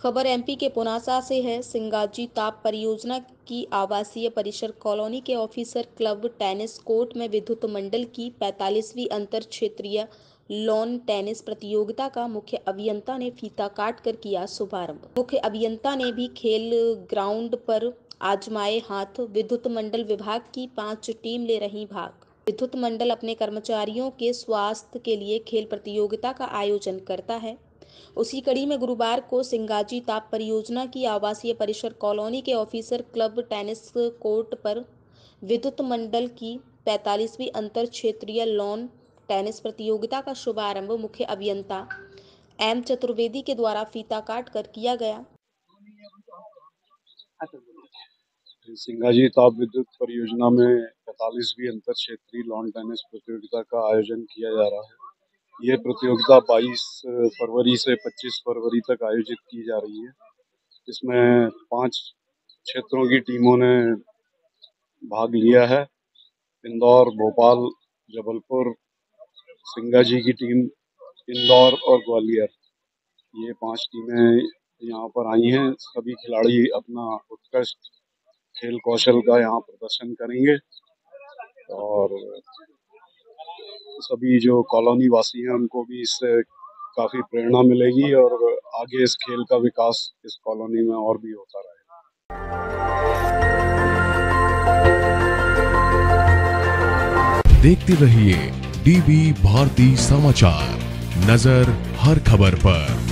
खबर एमपी के पुनासा से है। सिंगाजी ताप परियोजना की आवासीय परिसर कॉलोनी के ऑफिसर क्लब टेनिस कोर्ट में विद्युत मंडल की 45वीं अंतर क्षेत्रीय लॉन टेनिस प्रतियोगिता का मुख्य अभियंता ने फीता काटकर किया शुभारंभ। मुख्य अभियंता ने भी खेल ग्राउंड पर आजमाए हाथ। विद्युत मंडल विभाग की 5 टीम ले रही भाग। विद्युत मंडल अपने कर्मचारियों के स्वास्थ्य के लिए खेल प्रतियोगिता का आयोजन करता है। उसी कड़ी में गुरुवार को सिंगाजी ताप परियोजना की आवासीय परिसर कॉलोनी के ऑफिसर क्लब टेनिस कोर्ट पर विद्युत मंडल की 45वीं अंतर क्षेत्रीय लॉन टेनिस प्रतियोगिता का शुभारंभ मुख्य अभियंता एम चतुर्वेदी के द्वारा फीता काट कर किया गया। सिंगाजी ताप विद्युत परियोजना में 45वीं अंतर क्षेत्रीय लॉन टेनिस प्रतियोगिता का आयोजन किया जा रहा है। ये प्रतियोगिता 22 फरवरी से 25 फरवरी तक आयोजित की जा रही है। इसमें 5 क्षेत्रों की टीमों ने भाग लिया है। इंदौर, भोपाल, जबलपुर, सिंगाजी की टीम इंदौर और ग्वालियर, ये 5 टीमें यहाँ पर आई हैं। सभी खिलाड़ी अपना उत्कृष्ट खेल कौशल का यहाँ प्रदर्शन करेंगे और सभी जो कॉलोनी वासी हैं उनको भी इससे काफ़ी प्रेरणा मिलेगी और आगे इस खेल का विकास इस कॉलोनी में और भी होता रहेगा। देखते रहिए डीबी भारती समाचार, नजर हर खबर पर।